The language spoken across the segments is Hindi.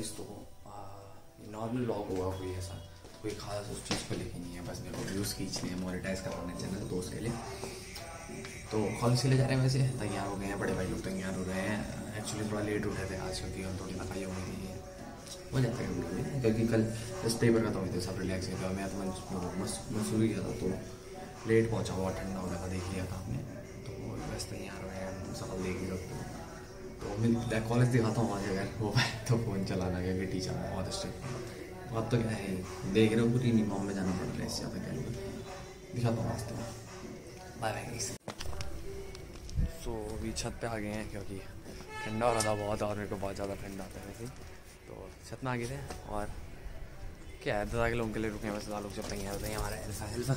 गाइस, तो नॉर्मल व्लॉग होगा कोई ऐसा, कोई खास उस चीज़ को लेके नहीं है, बस मेरे को व्यूज़ खींचने हैं, मोनेटाइज करवाने चैनल तो उसके लिए। तो कॉलेज के लिए जा रहे हैं, वैसे तैयार हो गए हैं, बड़े भाई लोग तैयार हो गए हैं। एक्चुअली थोड़ा लेट उठे थे आज क्योंकि हम थोड़ी सफाई हो गई थी, हो जाता है कभी, क्योंकि कल इस पेपर खत्म हुए थे, सब रिलैक्स हुए थे। मैं तो मसूरी गया था तो लेट पहुँचा हुआ, ठंडा हो गया था, देख लिया था हमने। तो बस तैयार हुए हैं, सब देख लिया। तो मैं कॉलेज दिखाता हूँ आज, अगर हो पाए तो फ़ोन चलाना, क्योंकि टीचर बहुत स्ट्रिक्ट। बात तो क्या है, देख रहे हो पूरी यूनिफॉर्म में जाना पड़ रहा है, इससे ज़्यादा क्या लोग दिखाता हूँ आज। तो बाय बाय गाइस। सो अभी छत पे आ गए हैं क्योंकि ठंडा हो रहा था बहुत, और मेरे को बहुत ज़्यादा ठंडा आता है वैसे। तो छत में आ गए थे, और क्या है, 10 लोगों के लिए रुके हैं बस। लोग जब तैयार होते हैं, हमारा एल्फा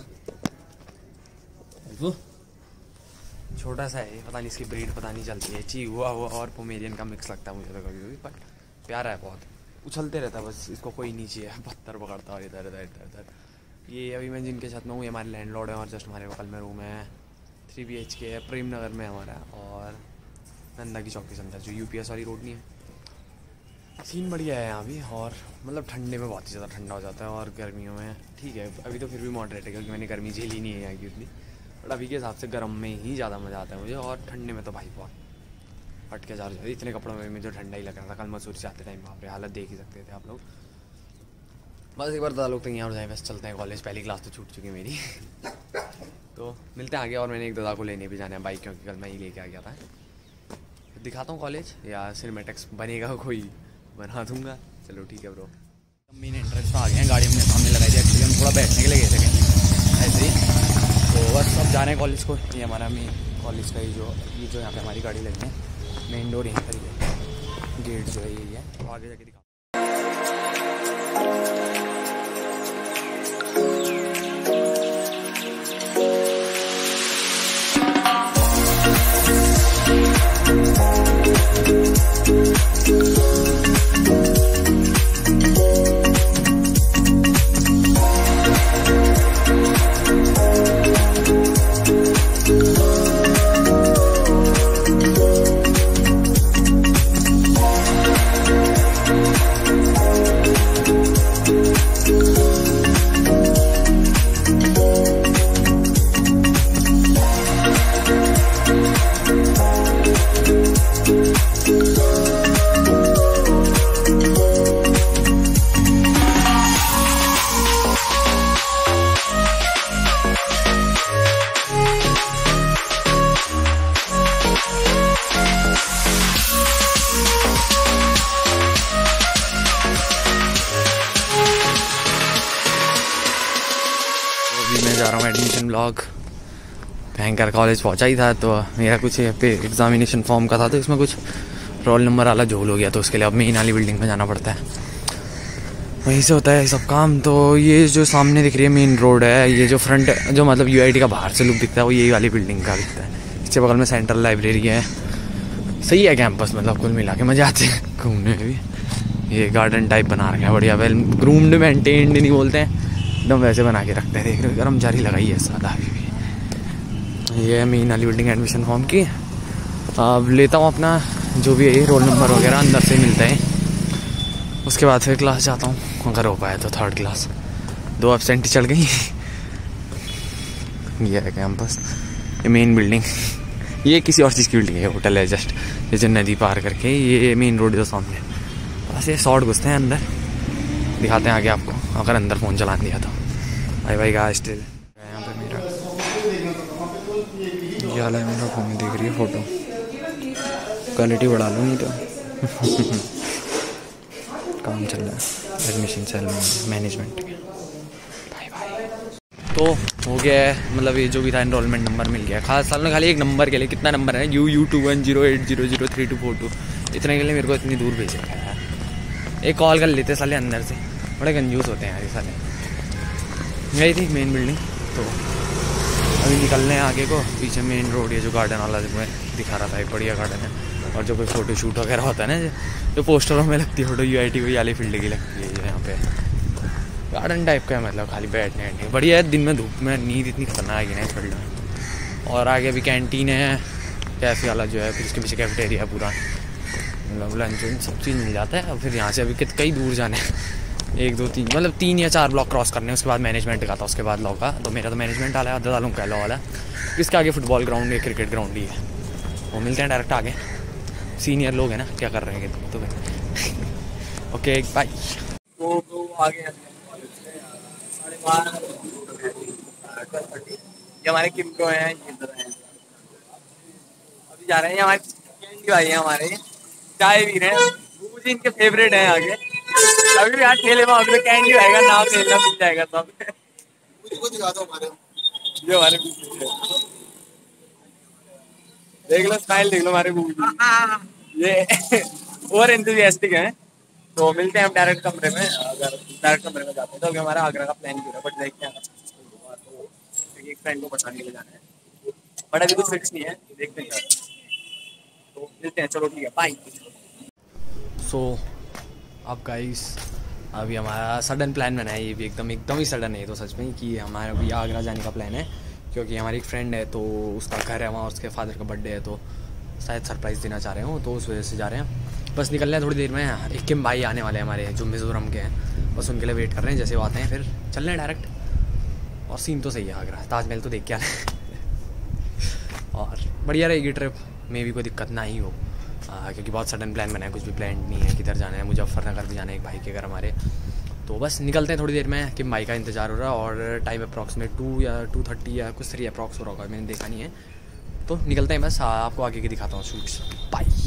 छोटा सा है, पता नहीं इसकी ब्रीड पता नहीं चलती है, चीहुआ हुआ और पोमेरियन का मिक्स लगता है मुझे तो कभी कभी, बट प्यारा है बहुत, उछलते रहता है बस, इसको कोई नीचे है, पत्थर पकड़ता है इधर इधर इधर इधर। ये अभी मैं जिनके छत में हूँ, ये हमारे लैंडलॉर्ड है, और जस्ट हमारे बगल में रूम है, 3 BHK है, प्रेम नगर में हमारा, और नंदा की चौक के अंदर, जो UPS वाली रोड नहीं है। सीन बढ़िया है यहाँ भी, और मतलब ठंडे में बहुत ही ज़्यादा ठंडा हो जाता है, और गर्मियों में ठीक है, अभी तो फिर भी मॉडरेट है क्योंकि मैंने गर्मी झेली नहीं है यहाँ की उतनी, बट अभी के हिसाब से गर्म में ही ज़्यादा मज़ा आता है मुझे, और ठंडे में तो भाई बहुत हट के जा रहे थे। इतने कपड़ों में मुझे ठंडा ही लग रहा था। कल मसूरी से आते टाइम वहाँ पे हालत देख ही सकते थे आप लोग। बस एक बार 10 लोग तो यहाँ हो जाए, बस चलते हैं कॉलेज। पहली क्लास तो छूट चुकी मेरी तो मिलते हैं आगे, और मैंने एक दादा को लेने भी जाना है बाइक, क्योंकि कल मैं ही लेके आ गया था। दिखाता हूँ कॉलेज, या सिनेमैटिक्स बनेगा कोई बना दूँगा। चलो ठीक है ब्रो। मेन एंट्रेंस में आ गए हैं, गाड़ी हमने सामने लगाई थी, एक्चुअली हम थोड़ा बैठने के लिए गए थे ऐसे ही। तो बस अब जाना है कॉलेज को। ये हमारा मेन कॉलेज का ही ये जो यहाँ पे हमारी गाड़ी लगी है, मेन डोर यहीं पर ही है, गेट जो है यही है। तो आगे जाके दिखा। मैं जा रहा हूँ एडमिशन ब्लॉग। भयंकर कॉलेज पहुँचा ही था, तो मेरा कुछ पे एग्जामिनेशन फॉर्म का था, तो इसमें कुछ रोल नंबर वाला झोल हो गया, तो उसके लिए अब मेन वाली बिल्डिंग में जाना पड़ता है, वहीं से होता है सब काम। तो ये जो सामने दिख रही है मेन रोड है, ये जो फ्रंट जो मतलब UIT का बाहर से लुक दिखता है वो यही वाली बिल्डिंग का दिखता है। इसके बगल में सेंट्रल लाइब्रेरी है। सही है कैंपस, मतलब कुल मिला के मजा आते हैं घूमने में भी। ये गार्डन टाइप बना रखा है बढ़िया, वेल ग्रूम्ड मेंटेन्ड नहीं बोलते हैं, एकदम वैसे बना के रखते हैं। देख रहे हो कर्मचारी लगाई है सादा अभी भी। ये है मेन वाली बिल्डिंग एडमिशन फॉर्म की। अब लेता हूँ अपना जो भी है रोल नंबर वगैरह, अंदर से मिलते हैं, उसके बाद फिर क्लास जाता हूँ, अगर हो पाया तो 3rd क्लास। 2 एब्सेंट चढ़ गई। ये है कैंपस, ये मेन बिल्डिंग। ये किसी और चीज़ की बिल्डिंग है, होटल है जस्ट, जैसे नदी पार करके। ये मेन रोड जो सामने, बस ये शॉर्ट घुसते हैं अंदर, दिखाते हैं आगे आपको, अगर अंदर फ़ोन चला दिया तो। भाई भाई का स्टिल यहाँ पे मेरा ये हाल है, मेरा फ़ोन देख रही है फ़ोटो, क्वालिटी बढ़ा लूँ नहीं तो काम चल रहा है एडमिशन सेल में मैनेजमेंट के। भाई भाई तो हो गया है, मतलब ये जो भी था एनरोलमेंट नंबर मिल गया। खास साल में खाली एक नंबर के लिए, कितना नंबर है, UU21080032, इतने के लिए मेरे को इतनी दूर भेज रखा है यार। एक कॉल कर लेते साले अंदर से, बड़े कंजूस होते हैं यार ये साले। गई थी मेन बिल्डिंग, तो अभी निकलने हैं आगे को। पीछे मेन रोड, ये जो गार्डन वाला जो मैं दिखा रहा था, एक बढ़िया गार्डन है, और जो कोई फ़ोटो शूट वगैरह होता है ना, जो पोस्टरों में लगती है फ़ोटो, UIT को वाली फील्ड की लगती है, जो यहाँ पे गार्डन टाइप का है, मतलब खाली बैठने बैठने बढ़िया है। दिन में धूप में नींद इतनी खतरनाक है ना इस फील्ड में। और आगे भी कैंटीन है, कैफे वाला जो है, फिर उसके पीछे कैफेटेरिया पूरा, मतलब लंच सब चीज़ मिल जाता है। और फिर यहाँ से अभी कई दूर जाना है, 1 2 3 मतलब 3 या 4 ब्लॉक क्रॉस करने हैं, उसके बाद मैनेजमेंट का था, उसके बाद लॉ का। तो मेरा तो मैनेजमेंट वाला है, आधा डालूँ का लॉ वाला। इसके आगे फुटबॉल ग्राउंड है, क्रिकेट ग्राउंड ही है। वो मिलते हैं डायरेक्ट आगे, सीनियर लोग हैं ना, क्या कर रहे हैं तो ओके बाय। तो आगे ये हमारे किमको हैं, अभी जा रहे हैं। हमारे कैंडी भाई हैं, हमारे चाय पी रहे हैं, वो जी इनके फेवरेट हैं। आगे अभी भी यहाँ ठेले में अभी कैंडी भाई का नाम लेना मिल जाएगा सब। मुझे दिखा दो हमारे, जो हमारे देख लो, स्टाइल देख लो हमारे बूढ़ी ये और एंथुसियास्टिक हैं। तो मिलते हैं हम डायरेक्ट कमरे में। अगर डायरेक्ट कमरे में जाते हैं तो अभी हमारा आगरा का प्लान भी है, बट देखते हैं एक फ्रेंड को पठाने के लिए जाना है, बट अभी कुछ फिक्स नहीं है, देखते हैं। तो मिलते हैं, चलो ठीक है, बाय। सो अब गाइस अभी हमारा सडन प्लान बना है, ये भी एकदम ही सडन है तो सच में, कि हमारा अभी आगरा जाने का प्लान है। क्योंकि हमारी एक फ्रेंड है, तो उसका घर है वहाँ, उसके फादर का बर्थडे है, तो शायद सरप्राइज़ देना चाह रहे हो, तो उस वजह से जा रहे हैं। बस निकल रहे हैं थोड़ी देर में। एक किम भाई आने वाले हैं हमारे, जो मिज़ोरम के हैं, बस उनके लिए वेट कर रहे हैं। जैसे वो आते हैं फिर चल रहे हैं डायरेक्ट। और सीन तो सही है, आगरा ताजमहल तो देख के आना है और बढ़िया रहेगी ट्रिप में, भी कोई दिक्कत ना ही हो। क्योंकि बहुत सडन प्लान बना है, कुछ भी प्लान नहीं है किधर जाना है। मुजफ्फरनगर भी जाना है एक भाई के घर हमारे, तो बस निकलते हैं थोड़ी देर में। कि भाई का इंतज़ार हो रहा है और टाइम अप्रॉक्सीमेट 2 या 2:30 या कुछ 3 अप्रॉक्स हो रहा होगा, मैंने देखा नहीं है। तो निकलते हैं बस, आपको आगे की दिखाता हूँ शूट्स। बाय।